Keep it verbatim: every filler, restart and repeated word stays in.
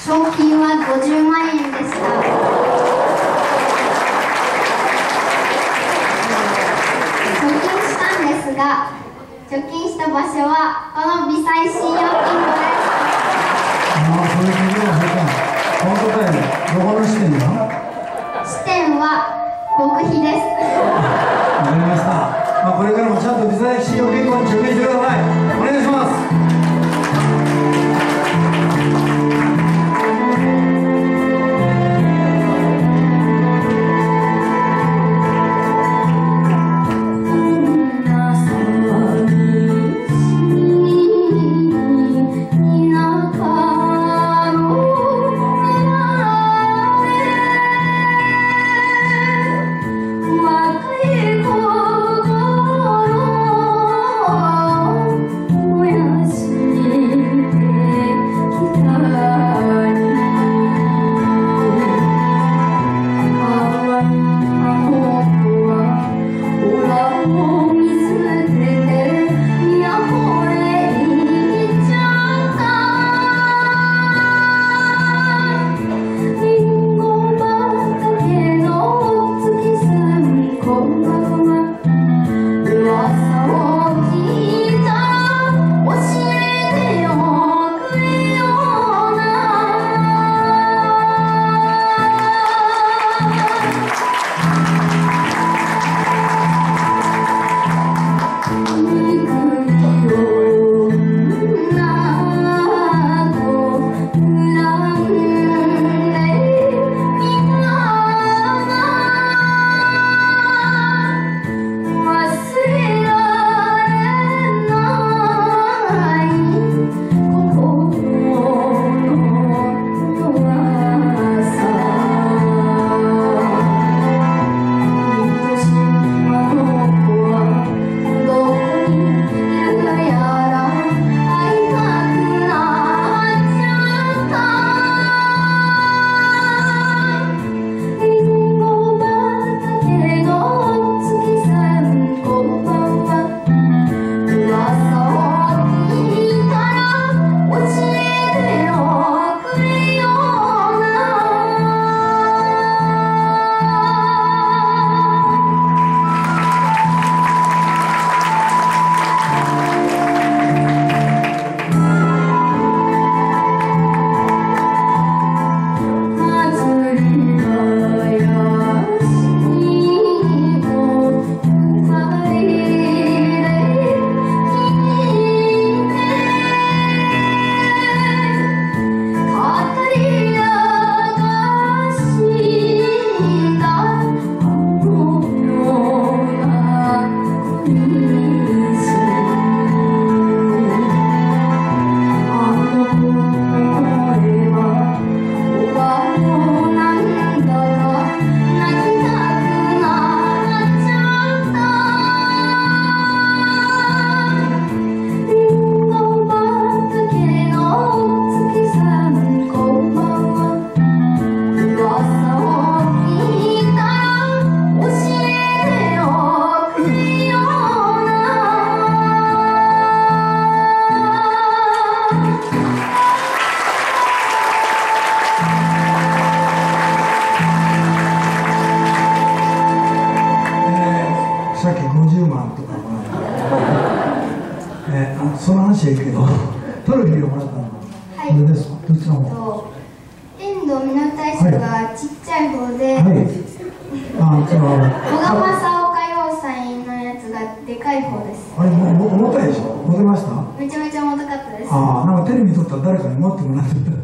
賞金はごじゅうまんえんでした。貯金したんですが、貯金した場所はこの微細信用金庫です。 ああ、それ聞いてますか。本当だよ。どこの支店だ？ 支店は極秘です。 わかりました。まあ、これからもちゃんと微細信用金庫に貯金してください。お願いします。その話はいいけど、トロフィーをもらったのは、はい、これですか？どちらも。 遠藤美濃大社がちっちゃい方で、 はい、あ、その小川正岡要塞のやつがでかい方です。 あれ、も重たいでしょ？持てました？ めちゃめちゃ重たかったです。 ああ、なんかテレビ撮ったら誰かに持ってもらってた。